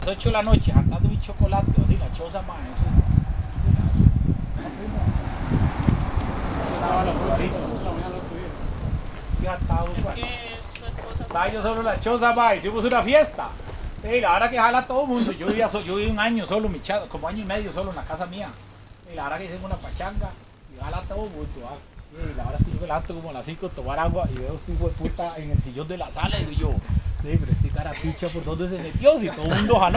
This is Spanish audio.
8 de la noche, andando mi chocolate, o así, la choza, ma, eso es... Estaba a las 8 de la mañana el otro día. Estoy atado, Es ma. que su esposa... Estaba yo solo en la choza, ma, hicimos una fiesta. Y la hora que jala todo el mundo, yo viví un año solo, como año y medio solo en la casa mía. Y la hora que hicimos una pachanga, y jala todo el mundo, ah. Y la hora es que yo me levanto como a las 5 a tomar agua y veo este hijo de puta en el sillón de la sala y digo yo, sí, pero este cara picha, ¿por dónde se metió? Si todo el mundo jaló.